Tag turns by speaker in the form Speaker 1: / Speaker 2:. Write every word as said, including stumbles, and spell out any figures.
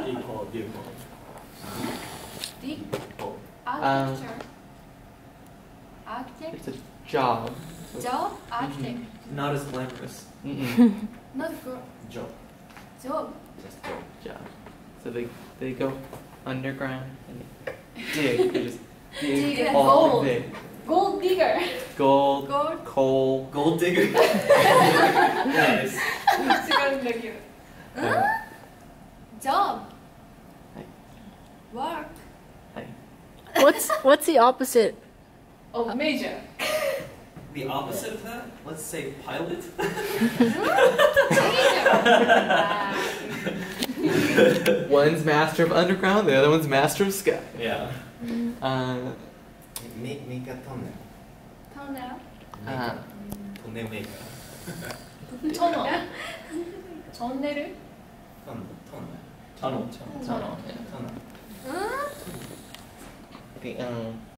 Speaker 1: Vehicle, vehicle.
Speaker 2: The
Speaker 1: Oh.
Speaker 2: architecture. Architect.
Speaker 3: It's a job.
Speaker 2: Job. Architect.
Speaker 1: Not as glamorous.
Speaker 3: Mm-mm.
Speaker 2: Not good.
Speaker 1: Job.
Speaker 2: Job.
Speaker 1: Just job.
Speaker 3: Job. So they they go underground and dig. They just dig
Speaker 2: Dig
Speaker 3: all
Speaker 2: gold.
Speaker 3: day.
Speaker 2: Gold digger.
Speaker 3: Gold,
Speaker 2: Gold.
Speaker 3: coal.
Speaker 1: Gold digger. Nice.
Speaker 3: Uh,
Speaker 2: Job.
Speaker 3: Hey.
Speaker 2: Work.
Speaker 3: hey.
Speaker 4: What's what's the opposite?
Speaker 2: Oh, major.
Speaker 1: The opposite of that? Let's say pilot.
Speaker 2: Major.
Speaker 3: One's master of underground, the other one's master of sky.
Speaker 1: Yeah.
Speaker 3: Uh,
Speaker 1: Make make a tunnel.
Speaker 2: Tunnel.
Speaker 3: uh,
Speaker 1: Tunnel maker.
Speaker 2: Tunnel. Tunnel.
Speaker 1: Tunnel. Tunnel. Tunnel.
Speaker 3: tunnel. Yeah.
Speaker 1: Tunnel.
Speaker 2: Huh?
Speaker 3: Okay, um,